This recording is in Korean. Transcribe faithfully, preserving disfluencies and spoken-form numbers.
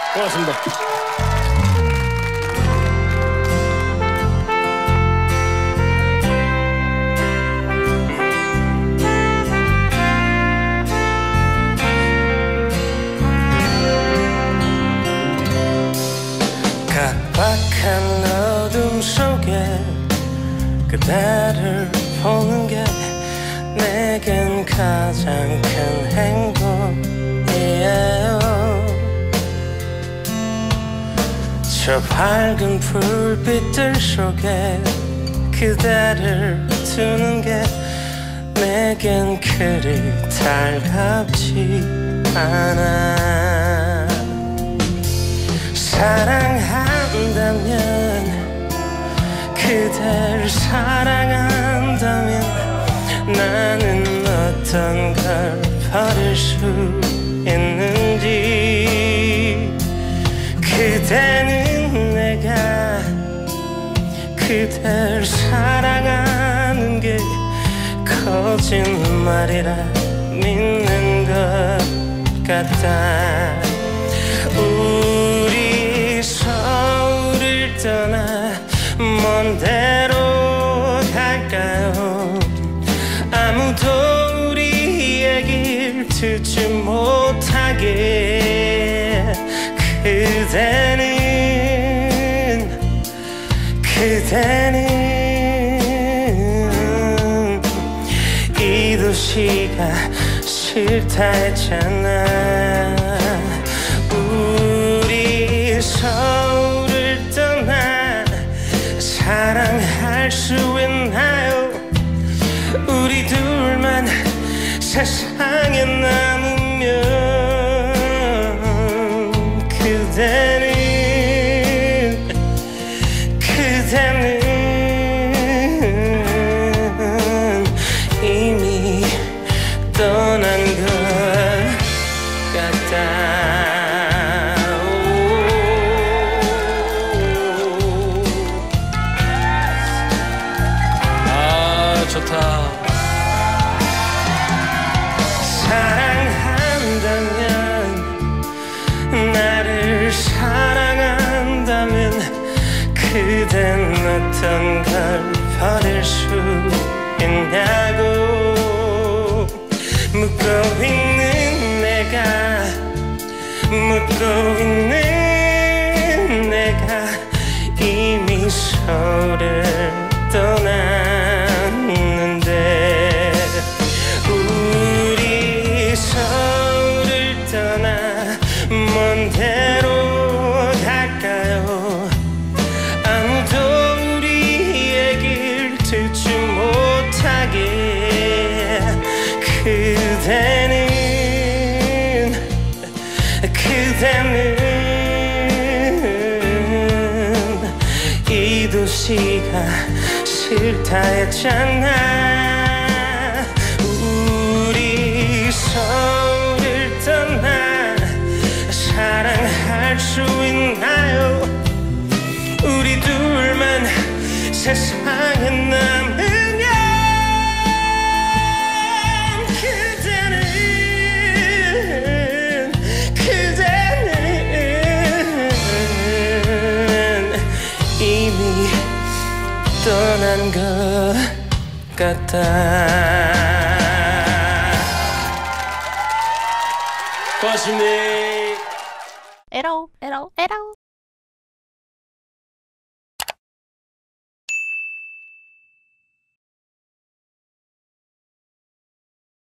고맙습니다. 깜빡한 어둠 속에 그대를 보는 게 내겐 가장 큰 행복이에요. 저 밝은 불빛들 속에 그대를 두는 게 내겐 그리 달갑지 않아. 사랑한다면 그댈 사랑한다면 나는 어떤 걸 버릴 수 있는지. 그대는 내가 그댈 사랑하는 게 거짓말이라 믿는 것 같다. 우리 서울을 떠나 먼 데로 갈까요? 아무도 우리 얘기를 듣지 못하게. 그대는 그대는 이 도시가 싫다 했잖아. 우리 서울을 떠나 사랑할 수 있나요? 우리 둘만 세상에 남으면. 그대는 그대는 이미 떠난 것 같다. 아, 좋다. 사랑한다면 나를 사랑한다면 그댄 어떤 걸 버릴 수 있냐고. 묻고 있는 내가 묻고 있는 내가 이미 서울을 떠났는데. 우리 서울을 떠나 먼 데로 갈까요? 아무도 우리 얘기를 듣지 못하게. 그대는 그대는 이 도시가 싫다 했잖아. 우리 서울을 떠나 사랑할 수 있나요? 우리 둘만 세상에 남으면. 그대는 그대는 이미 떠난 것 같다. 고맙습니다. 에러 에러 에러